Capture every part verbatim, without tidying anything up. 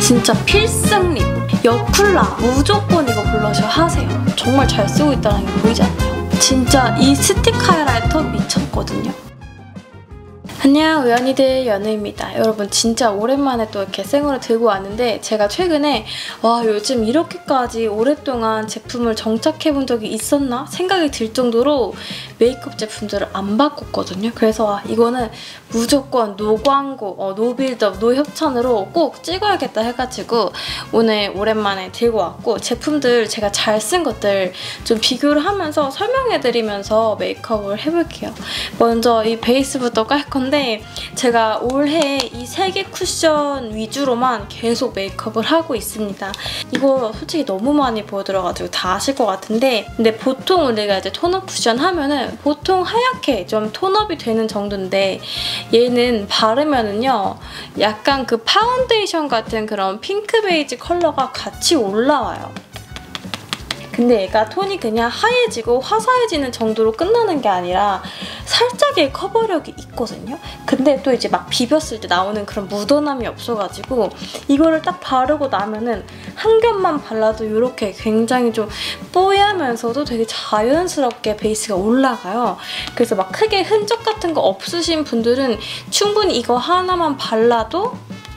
진짜 필승 립. 여쿨라 무조건 이거 블러셔 하세요. 정말 잘 쓰고 있다는 게 보이지 않나요? 진짜 이 스틱 하이라이터 미쳤거든요. 안녕, 우연이들 연우입니다. 여러분 진짜 오랜만에 또 이렇게 생으로 들고 왔는데, 제가 최근에 와 요즘 이렇게까지 오랫동안 제품을 정착해본 적이 있었나 생각이 들 정도로 메이크업 제품들을 안 바꿨거든요. 그래서 아, 이거는 무조건 노광고, 어, 노빌드업, 노협찬으로 꼭 찍어야겠다 해가지고 오늘 오랜만에 들고 왔고, 제품들 제가 잘 쓴 것들 좀 비교를 하면서 설명해드리면서 메이크업을 해볼게요. 먼저 이 베이스부터 깔 건데, 제가 올해 이 세 개 쿠션 위주로만 계속 메이크업을 하고 있습니다. 이거 솔직히 너무 많이 보여드려가지고 다 아실 것 같은데, 근데 보통 우리가 이제 톤업 쿠션 하면은 보통 하얗게 좀 톤업이 되는 정도인데, 얘는 바르면은요 약간 그 파운데이션 같은 그런 핑크 베이지 컬러가 같이 올라와요. 근데 얘가 톤이 그냥 하얘지고 화사해지는 정도로 끝나는 게 아니라 살짝의 커버력이 있거든요. 근데 또 이제 막 비볐을 때 나오는 그런 묻어남이 없어가지고 이거를 딱 바르고 나면은 한 겹만 발라도 이렇게 굉장히 좀 뽀얗면서도 되게 자연스럽게 베이스가 올라가요. 그래서 막 크게 흔적 같은 거 없으신 분들은 충분히 이거 하나만 발라도,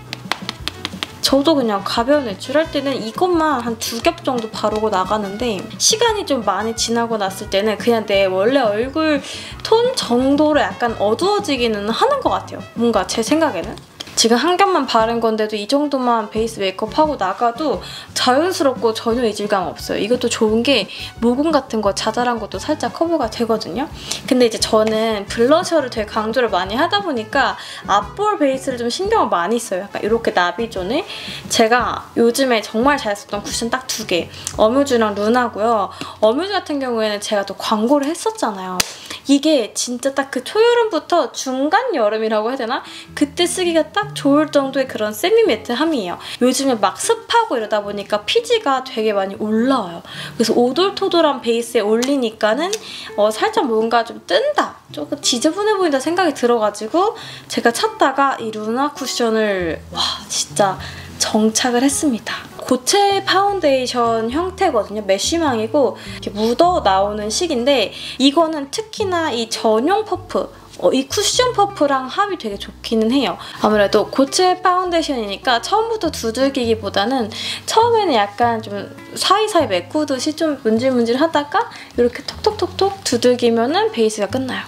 저도 그냥 가벼운 외출할 때는 이것만 한 두 겹 정도 바르고 나가는데, 시간이 좀 많이 지나고 났을 때는 그냥 내 원래 얼굴 톤 정도로 약간 어두워지기는 하는 것 같아요. 뭔가 제 생각에는. 지금 한 겹만 바른 건데도 이 정도만 베이스 메이크업 하고 나가도 자연스럽고 전혀 이질감 없어요. 이것도 좋은 게 모공 같은 거 자잘한 것도 살짝 커버가 되거든요. 근데 이제 저는 블러셔를 되게 강조를 많이 하다 보니까 앞볼 베이스를 좀 신경을 많이 써요. 약간 이렇게 나비존을. 제가 요즘에 정말 잘 썼던 쿠션 딱 두 개. 어뮤즈랑 루나고요. 어뮤즈 같은 경우에는 제가 또 광고를 했었잖아요. 이게 진짜 딱 그 초여름부터 중간 여름이라고 해야 되나? 그때 쓰기가 딱 좋을 정도의 그런 세미 매트함이에요. 요즘에 막 습하고 이러다 보니까 피지가 되게 많이 올라와요. 그래서 오돌토돌한 베이스에 올리니까는 어, 살짝 뭔가 좀 뜬다, 조금 지저분해 보인다 생각이 들어가지고 제가 찾다가 이 루나 쿠션을 와 진짜 정착을 했습니다. 고체 파운데이션 형태거든요. 메쉬망이고 이렇게 묻어 나오는 식인데, 이거는 특히나 이 전용 퍼프, 어, 이 쿠션 퍼프랑 합이 되게 좋기는 해요. 아무래도 고체 파운데이션이니까 처음부터 두들기기보다는 처음에는 약간 좀 사이사이 메꾸듯이 좀 문질문질 하다가 이렇게 톡톡톡톡 두들기면은 베이스가 끝나요.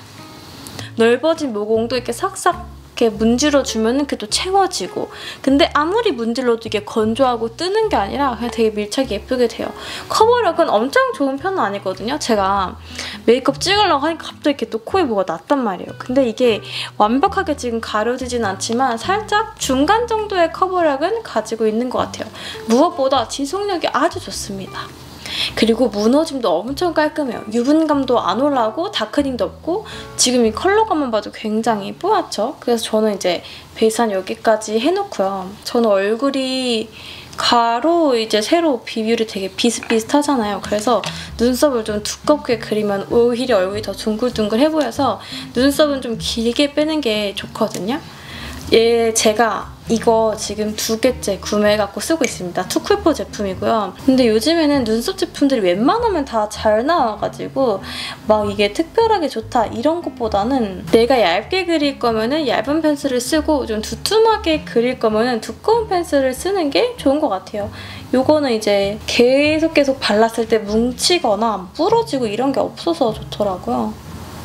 넓어진 모공도 이렇게 싹싹 이렇게 문질러주면 그게 또 채워지고, 근데 아무리 문질러도 이게 건조하고 뜨는 게 아니라 그냥 되게 밀착이 예쁘게 돼요. 커버력은 엄청 좋은 편은 아니거든요. 제가 메이크업 찍으려고 하니까 갑자기 이렇게 또 코에 뭐가 났단 말이에요. 근데 이게 완벽하게 지금 가려지진 않지만 살짝 중간 정도의 커버력은 가지고 있는 것 같아요. 무엇보다 지속력이 아주 좋습니다. 그리고 무너짐도 엄청 깔끔해요. 유분감도 안 올라오고 다크닝도 없고, 지금 이 컬러감만 봐도 굉장히 뽀얗죠? 그래서 저는 이제 베이스 한 여기까지 해놓고요. 저는 얼굴이 가로 이제 세로 비율이 되게 비슷비슷하잖아요. 그래서 눈썹을 좀 두껍게 그리면 오히려 얼굴이 더 둥글둥글해 보여서 눈썹은 좀 길게 빼는 게 좋거든요. 얘 제가 이거 지금 두 개째 구매해갖고 쓰고 있습니다. 투쿨포 제품이고요. 근데 요즘에는 눈썹 제품들이 웬만하면 다 잘 나와가지고 막 이게 특별하게 좋다 이런 것보다는 내가 얇게 그릴 거면은 얇은 펜슬을 쓰고 좀 두툼하게 그릴 거면은 두꺼운 펜슬을 쓰는 게 좋은 것 같아요. 요거는 이제 계속 계속 발랐을 때 뭉치거나 부러지고 이런 게 없어서 좋더라고요.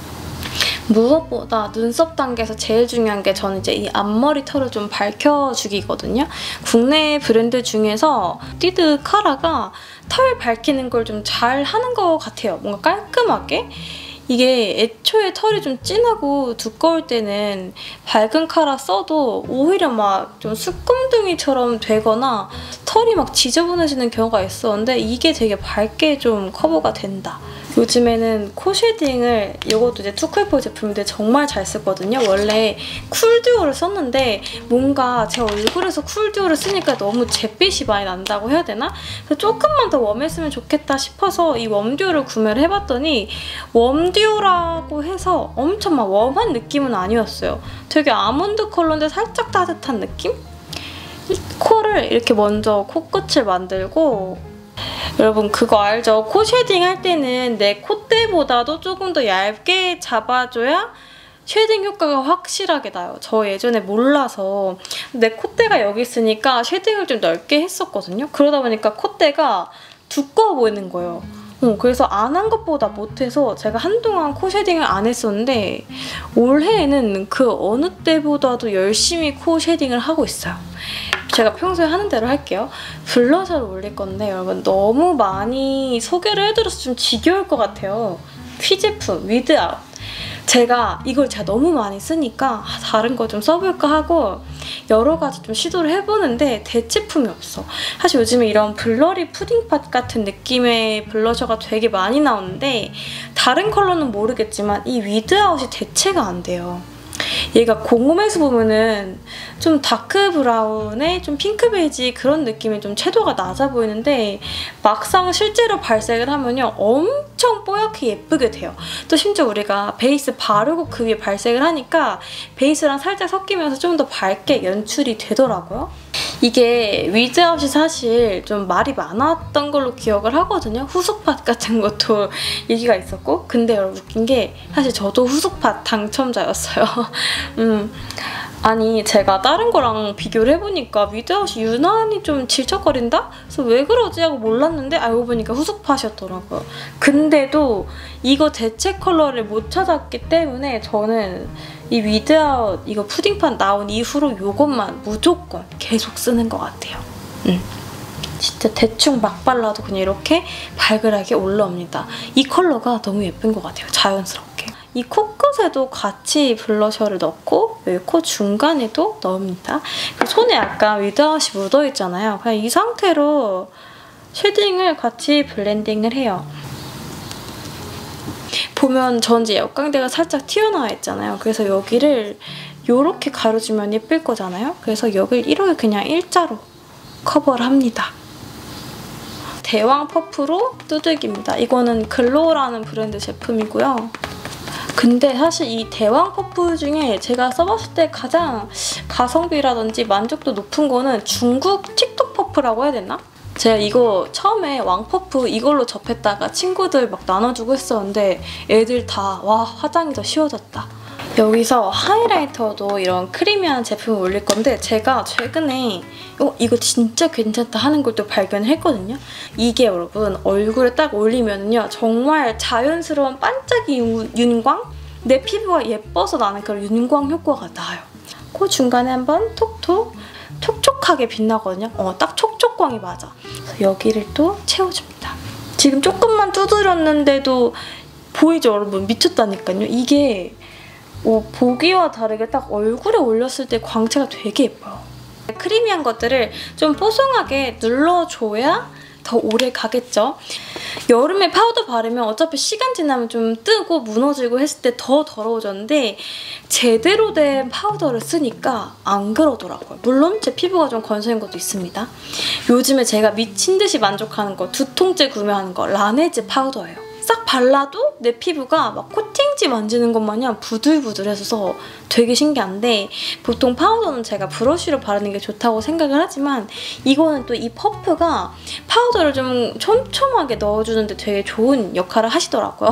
무엇보다 눈썹 단계에서 제일 중요한 게 저는 이제 이 앞머리 털을 좀 밝혀주기거든요. 국내 브랜드 중에서 띠드 카라가 털 밝히는 걸 좀 잘 하는 것 같아요. 뭔가 깔끔하게. 이게 애초에 털이 좀 진하고 두꺼울 때는 밝은 카라 써도 오히려 막 좀 수금둥이처럼 되거나 털이 막 지저분해지는 경우가 있었는데, 이게 되게 밝게 좀 커버가 된다. 요즘에는 코 쉐딩을, 이것도 이제 투쿨포 제품인데 정말 잘 쓰거든요. 원래 쿨듀오를 썼는데 뭔가 제 얼굴에서 쿨듀오를 쓰니까 너무 잿빛이 많이 난다고 해야 되나? 그래서 조금만 더 웜했으면 좋겠다 싶어서 이 웜듀오를 구매를 해봤더니, 웜듀오라고 해서 엄청 막 웜한 느낌은 아니었어요. 되게 아몬드 컬러인데 살짝 따뜻한 느낌? 코를 이렇게 먼저 코끝을 만들고, 여러분 그거 알죠? 코 쉐딩 할 때는 내 콧대보다도 조금 더 얇게 잡아줘야 쉐딩 효과가 확실하게 나요. 저 예전에 몰라서 내 콧대가 여기 있으니까 쉐딩을 좀 넓게 했었거든요. 그러다 보니까 콧대가 두꺼워 보이는 거예요. 어, 그래서 안 한 것보다 못해서 제가 한동안 코 쉐딩을 안 했었는데 올해에는 그 어느 때보다도 열심히 코 쉐딩을 하고 있어요. 제가 평소에 하는 대로 할게요. 블러셔를 올릴 건데 여러분 너무 많이 소개를 해드려서 좀 지겨울 것 같아요. 피 제품 위드아웃. 제가 이걸 제가 너무 많이 쓰니까 다른 거 좀 써볼까 하고 여러 가지 좀 시도를 해보는데 대체품이 없어. 사실 요즘에 이런 블러리 푸딩팟 같은 느낌의 블러셔가 되게 많이 나오는데 다른 컬러는 모르겠지만 이 위드아웃이 대체가 안 돼요. 얘가 공홈에서 보면은 좀 다크 브라운에 좀 핑크 베이지 그런 느낌의 좀 채도가 낮아 보이는데 막상 실제로 발색을 하면요 엄청 뽀얗게 예쁘게 돼요. 또 심지어 우리가 베이스 바르고 그 위에 발색을 하니까 베이스랑 살짝 섞이면서 좀 더 밝게 연출이 되더라고요. 이게 위드아웃이 사실 좀 말이 많았던 걸로 기억을 하거든요. 후속팟 같은 것도 얘기가 있었고. 근데 여러분 웃긴 게 사실 저도 후속팟 당첨자였어요. 음, 아니 제가 다른 거랑 비교를 해보니까 위드아웃이 유난히 좀 질척거린다? 그래서 왜 그러지 하고 몰랐는데 알고 보니까 후속팟이었더라고요. 근데도 이거 대체 컬러를 못 찾았기 때문에 저는 이 위드아웃 이거 푸딩팟 나온 이후로 이것만 무조건 계속 쓰는 것 같아요. 음. 진짜 대충 막 발라도 그냥 이렇게 발그하게 올라옵니다. 이 컬러가 너무 예쁜 것 같아요. 자연스럽게. 이 코끝에도 같이 블러셔를 넣고 여기 코 중간에도 넣습니다. 손에 약간 위드아웃이 묻어있잖아요. 그냥 이 상태로 쉐딩을 같이 블렌딩을 해요. 보면 전 이제 역광대가 살짝 튀어나와 있잖아요. 그래서 여기를 이렇게 가려주면 예쁠 거잖아요. 그래서 여기를 이렇게 그냥 일자로 커버를 합니다. 대왕 퍼프로 두들깁니다. 이거는 글로우라는 브랜드 제품이고요. 근데 사실 이 대왕 퍼프 중에 제가 써봤을 때 가장 가성비라든지 만족도 높은 거는 중국 틱톡 퍼프라고 해야 되나? 제가 이거 처음에 왕퍼프 이걸로 접했다가 친구들 막 나눠주고 했었는데 애들 다 와 화장이 더 쉬워졌다. 여기서 하이라이터도 이런 크리미한 제품을 올릴 건데 제가 최근에 어, 이거 진짜 괜찮다 하는 걸 또 발견했거든요. 이게 여러분 얼굴에 딱 올리면요 정말 자연스러운 반짝이 윤광? 내 피부가 예뻐서 나는 그런 윤광 효과가 나요. 코 중간에 한번 톡톡 촉촉하게 빛나거든요. 어, 딱 촉촉광이 맞아. 그래서 여기를 또 채워줍니다. 지금 조금만 두드렸는데도 보이죠, 여러분? 미쳤다니까요. 이게 어, 보기와 다르게 딱 얼굴에 올렸을 때 광채가 되게 예뻐요. 크리미한 것들을 좀 뽀송하게 눌러줘야 더 오래 가겠죠. 여름에 파우더 바르면 어차피 시간 지나면 좀 뜨고 무너지고 했을 때 더 더러워졌는데 제대로 된 파우더를 쓰니까 안 그러더라고요. 물론 제 피부가 좀 건조한 것도 있습니다. 요즘에 제가 미친 듯이 만족하는 거, 두 통째 구매하는 거 라네즈 파우더예요. 싹 발라도 내 피부가 막 코팅지 만지는 것 마냥 부들부들해서 되게 신기한데 보통 파우더는 제가 브러쉬로 바르는 게 좋다고 생각을 하지만 이거는 또 이 퍼프가 파우더를 좀 촘촘하게 넣어주는데 되게 좋은 역할을 하시더라고요.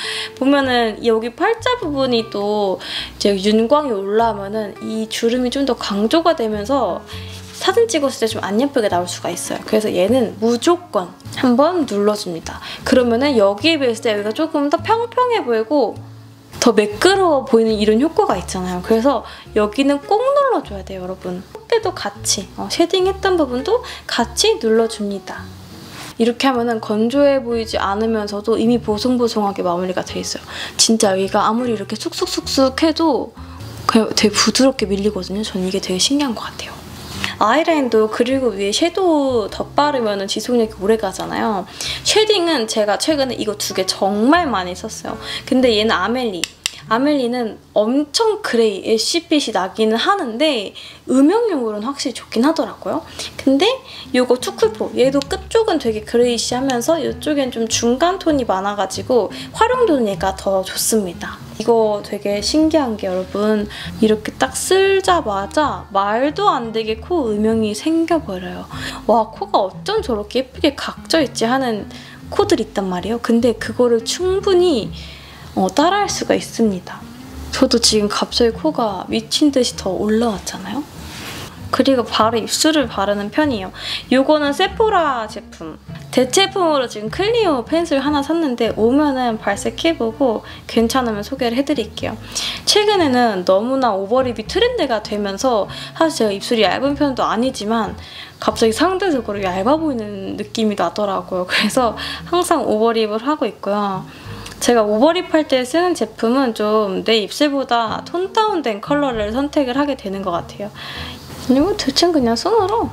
보면은 여기 팔자 부분이 또 이제 윤광이 올라오면은 이 주름이 좀 더 강조가 되면서 사진 찍었을 때 좀 안 예쁘게 나올 수가 있어요. 그래서 얘는 무조건 한번 눌러줍니다. 그러면은 여기에 비했을 때 여기가 조금 더 평평해 보이고 더 매끄러워 보이는 이런 효과가 있잖아요. 그래서 여기는 꼭 눌러줘야 돼요, 여러분. 콧대도 같이, 어, 쉐딩했던 부분도 같이 눌러줍니다. 이렇게 하면은 건조해 보이지 않으면서도 이미 보송보송하게 마무리가 돼 있어요. 진짜 여기가 아무리 이렇게 쑥쑥쑥쑥 해도 그냥 되게 부드럽게 밀리거든요. 저는 이게 되게 신기한 것 같아요. 아이라인도 그리고 위에 섀도우 덧바르면 지속력이 오래 가잖아요. 쉐딩은 제가 최근에 이거 두 개 정말 많이 썼어요. 근데 얘는 아멜리. 아멜리는 엄청 그레이, 애쉬빛이 나기는 하는데 음영용으로는 확실히 좋긴 하더라고요. 근데 이거 투쿨포, 얘도 끝쪽은 되게 그레이시하면서 이쪽엔 좀 중간 톤이 많아가지고 활용도는 얘가 더 좋습니다. 이거 되게 신기한 게 여러분 이렇게 딱 쓸자마자 말도 안 되게 코 음영이 생겨버려요. 와, 코가 어쩜 저렇게 예쁘게 각져있지 하는 코들이 있단 말이에요. 근데 그거를 충분히 어, 따라할 수가 있습니다. 저도 지금 갑자기 코가 미친 듯이 더 올라왔잖아요. 그리고 바로 입술을 바르는 편이에요. 이거는 세포라 제품. 대체품으로 지금 클리오 펜슬 하나 샀는데 오면은 발색해보고 괜찮으면 소개를 해드릴게요. 최근에는 너무나 오버립이 트렌드가 되면서 사실 제가 입술이 얇은 편도 아니지만 갑자기 상대적으로 얇아 보이는 느낌이 나더라고요. 그래서 항상 오버립을 하고 있고요. 제가 오버립 할 때 쓰는 제품은 좀 내 입술보다 톤 다운된 컬러를 선택을 하게 되는 것 같아요. 그리고 대충 그냥 손으로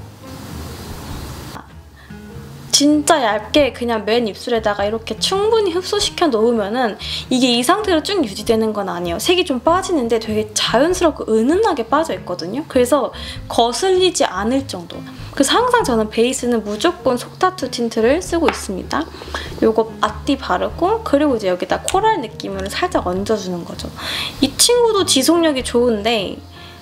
진짜 얇게 그냥 맨 입술에다가 이렇게 충분히 흡수시켜 놓으면은 이게 이 상태로 쭉 유지되는 건 아니에요. 색이 좀 빠지는데 되게 자연스럽고 은은하게 빠져있거든요. 그래서 거슬리지 않을 정도. 그래서 항상 저는 베이스는 무조건 속타투 틴트를 쓰고 있습니다. 요거 앞뒤 바르고 그리고 이제 여기다 코랄 느낌으로 살짝 얹어주는 거죠. 이 친구도 지속력이 좋은데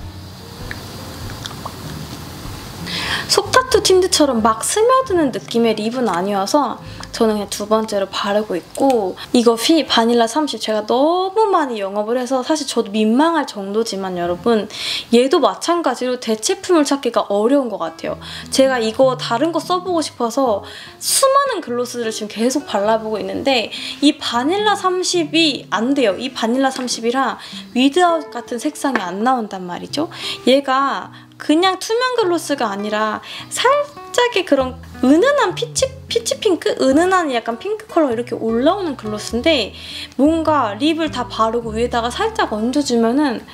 속타투 틴트처럼 막 스며드는 느낌의 립은 아니어서 저는 그냥 두 번째로 바르고 있고 이거 피 바닐라 삼십 제가 너무 많이 영업을 해서 사실 저도 민망할 정도지만 여러분 얘도 마찬가지로 대체품을 찾기가 어려운 것 같아요. 제가 이거 다른 거 써보고 싶어서 수많은 글로스를 지금 계속 발라보고 있는데 이 바닐라 삼십이 안 돼요. 이 바닐라 삼십이랑 위드아웃 같은 색상이 안 나온단 말이죠. 얘가 그냥 투명 글로스가 아니라 살짝의 그런 은은한 피치, 피치 핑크? 은은한 약간 핑크 컬러 이렇게 올라오는 글로스인데 뭔가 립을 다 바르고 위에다가 살짝 얹어주면은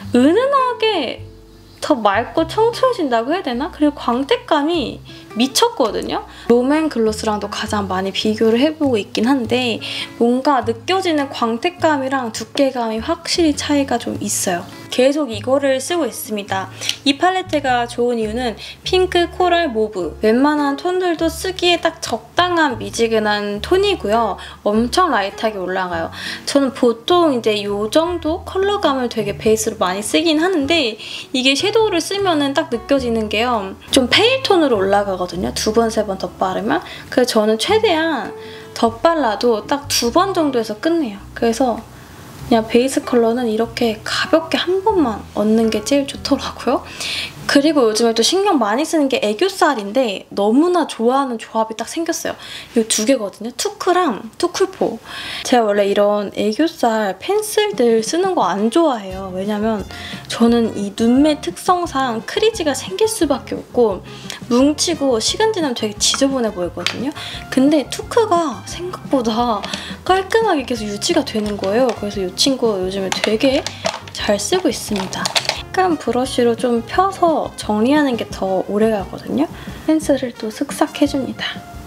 은은하게 더 맑고 청초해진다고 해야 되나? 그리고 광택감이 미쳤거든요? 롬앤 글로스랑도 가장 많이 비교를 해보고 있긴 한데 뭔가 느껴지는 광택감이랑 두께감이 확실히 차이가 좀 있어요. 계속 이거를 쓰고 있습니다. 이 팔레트가 좋은 이유는 핑크, 코랄, 모브 웬만한 톤들도 쓰기에 딱 적당한 미지근한 톤이고요. 엄청 라이트하게 올라가요. 저는 보통 이제 이 정도 컬러감을 되게 베이스로 많이 쓰긴 하는데 이게 섀도우를 쓰면은 딱 느껴지는 게요. 좀 페일 톤으로 올라가거든요. 두 번, 세 번 덧바르면. 그래서 저는 최대한 덧발라도 딱 두 번 정도에서 끝내요. 그래서 그냥 베이스 컬러는 이렇게 가볍게 한 번만 얹는 게 제일 좋더라고요. 그리고 요즘에 또 신경 많이 쓰는 게 애교살인데 너무나 좋아하는 조합이 딱 생겼어요. 이 두 개거든요. 투크랑 투쿨포. 제가 원래 이런 애교살 펜슬들 쓰는 거 안 좋아해요. 왜냐면 저는 이 눈매 특성상 크리지가 생길 수밖에 없고 뭉치고 시간 지나면 되게 지저분해 보이거든요. 근데 투크가 생각보다 깔끔하게 계속 유지가 되는 거예요. 그래서 이 친구 요즘에 되게 잘 쓰고 있습니다. 약간 브러쉬로 좀 펴서 정리하는 게 더 오래 가거든요. 펜슬을 또 슥싹 해줍니다.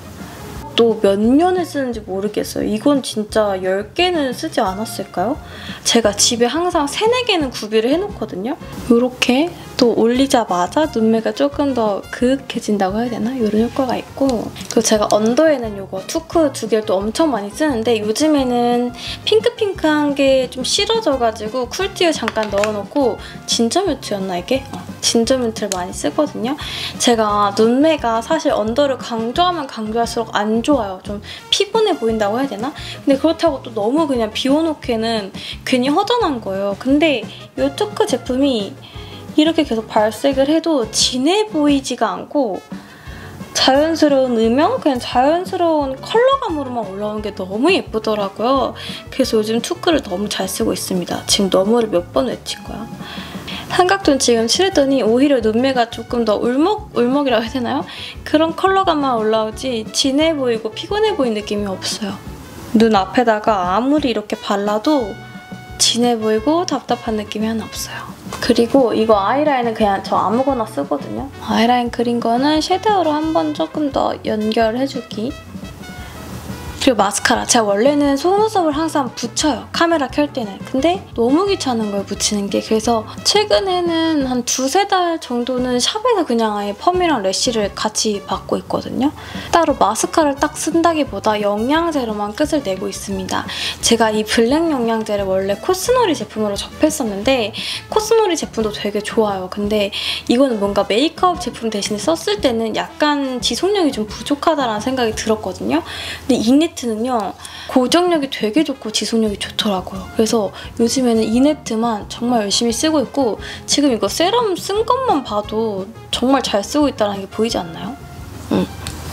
또 몇 년을 쓰는지 모르겠어요. 이건 진짜 열 개는 쓰지 않았을까요? 제가 집에 항상 세네 개는 구비를 해놓거든요. 이렇게 또 올리자마자 눈매가 조금 더 그윽해진다고 해야 되나? 이런 효과가 있고 그리고 제가 언더에는 이거 투크 두 개를 또 엄청 많이 쓰는데 요즘에는 핑크핑크한 게 좀 싫어져가지고 쿨티에 잠깐 넣어놓고 진저 뮤트였나 이게? 어, 진저 뮤트를 많이 쓰거든요. 제가 눈매가 사실 언더를 강조하면 강조할수록 안 좋아요. 좀 피곤해 보인다고 해야 되나? 근데 그렇다고 또 너무 그냥 비워놓기에는 괜히 허전한 거예요. 근데 이 투크 제품이 이렇게 계속 발색을 해도 진해 보이지가 않고 자연스러운 음영? 그냥 자연스러운 컬러감으로만 올라오는 게 너무 예쁘더라고요. 그래서 요즘 투크를 너무 잘 쓰고 있습니다. 지금 너머를 몇 번 외친 거야. 삼각존 지금 칠했더니 오히려 눈매가 조금 더 울먹울먹이라고 해야 되나요? 그런 컬러감만 올라오지 진해 보이고 피곤해 보이는 느낌이 없어요. 눈 앞에다가 아무리 이렇게 발라도 진해 보이고 답답한 느낌이 하나 없어요. 그리고 이거 아이라인은 그냥 저 아무거나 쓰거든요. 아이라인 그린 거는 섀도우로 한번 조금 더 연결해주기. 그리고 마스카라. 제가 원래는 속눈썹을 항상 붙여요. 카메라 켤 때는. 근데 너무 귀찮은 거예요, 붙이는 게. 그래서 최근에는 한 두세 달 정도는 샵에서 그냥 아예 펌이랑 래쉬를 같이 받고 있거든요. 따로 마스카라를 딱 쓴다기보다 영양제로만 끝을 내고 있습니다. 제가 이 블랙 영양제를 원래 코스놀이 제품으로 접했었는데 코스놀이 제품도 되게 좋아요. 근데 이거는 뭔가 메이크업 제품 대신에 썼을 때는 약간 지속력이 좀 부족하다라는 생각이 들었거든요. 근데 이네트는요, 고정력이 되게 좋고 지속력이 좋더라고요. 그래서 요즘에는 이네트만 정말 열심히 쓰고 있고 지금 이거 세럼 쓴 것만 봐도 정말 잘 쓰고 있다는 게 보이지 않나요? 응.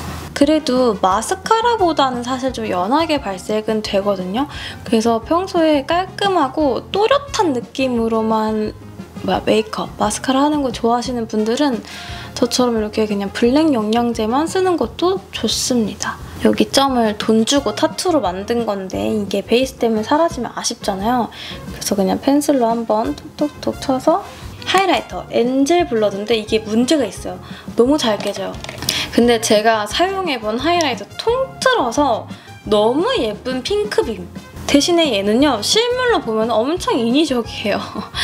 그래도 마스카라보다는 사실 좀 연하게 발색은 되거든요. 그래서 평소에 깔끔하고 또렷한 느낌으로만 뭐야, 메이크업, 마스카라 하는 거 좋아하시는 분들은 저처럼 이렇게 그냥 블랙 영양제만 쓰는 것도 좋습니다. 여기 점을 돈 주고 타투로 만든 건데 이게 베이스 때문에 사라지면 아쉽잖아요. 그래서 그냥 펜슬로 한번 톡톡톡 쳐서 하이라이터, 엔젤 블러드인데 이게 문제가 있어요. 너무 잘 깨져요. 근데 제가 사용해본 하이라이터 통틀어서 너무 예쁜 핑크빔. 대신에 얘는요, 실물로 보면 엄청 인위적이에요.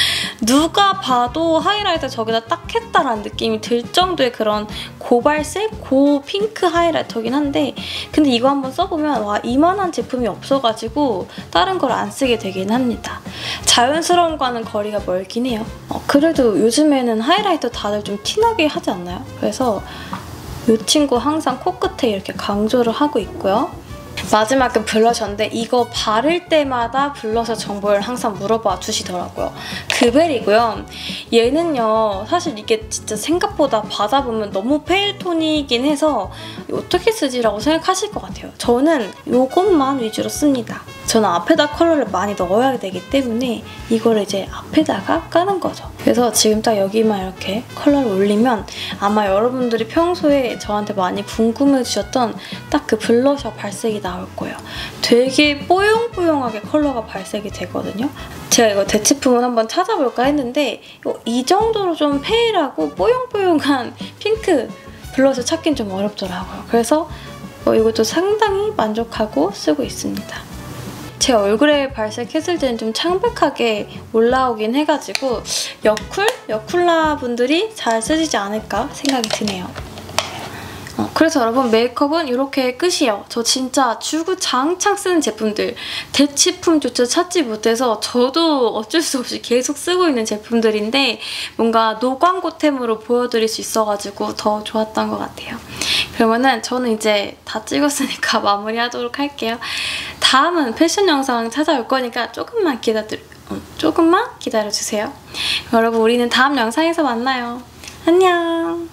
누가 봐도 하이라이터 저기다 딱 했다라는 느낌이 들 정도의 그런 고발색, 고핑크 하이라이터긴 한데 근데 이거 한번 써보면 와, 이만한 제품이 없어가지고 다른 걸 안 쓰게 되긴 합니다. 자연스러움과는 거리가 멀긴 해요. 어, 그래도 요즘에는 하이라이터 다들 좀 티나게 하지 않나요? 그래서 이 친구 항상 코끝에 이렇게 강조를 하고 있고요. 마지막은 블러셔인데 이거 바를 때마다 블러셔 정보를 항상 물어봐 주시더라고요. 그벨이고요. 얘는요, 사실 이게 진짜 생각보다 받아보면 너무 페일 톤이긴 해서 어떻게 쓰지라고 생각하실 것 같아요. 저는 이것만 위주로 씁니다. 저는 앞에다 컬러를 많이 넣어야 되기 때문에 이거를 이제 앞에다가 까는 거죠. 그래서 지금 딱 여기만 이렇게 컬러를 올리면 아마 여러분들이 평소에 저한테 많이 궁금해 주셨던 딱 그 블러셔 발색이 나올 거예요. 되게 뽀용뽀용하게 컬러가 발색이 되거든요. 제가 이거 대체품을 한번 찾아볼까 했는데 이 정도로 좀 페일하고 뽀용뽀용한 핑크 블러셔 찾긴 좀 어렵더라고요. 그래서 이것도 상당히 만족하고 쓰고 있습니다. 제 얼굴에 발색했을 때는 좀 창백하게 올라오긴 해가지고 여쿨? 여쿨라 분들이 잘 쓰시지 않을까 생각이 드네요. 어, 그래서 여러분 메이크업은 이렇게 끝이에요. 저 진짜 주구장창 쓰는 제품들, 대체품조차 찾지 못해서 저도 어쩔 수 없이 계속 쓰고 있는 제품들인데 뭔가 노광고템으로 보여드릴 수 있어가지고 더 좋았던 것 같아요. 그러면은 저는 이제 다 찍었으니까 마무리하도록 할게요. 다음은 패션 영상 찾아올 거니까 조금만 기다려, 어, 조금만 기다려주세요. 여러분 우리는 다음 영상에서 만나요. 안녕!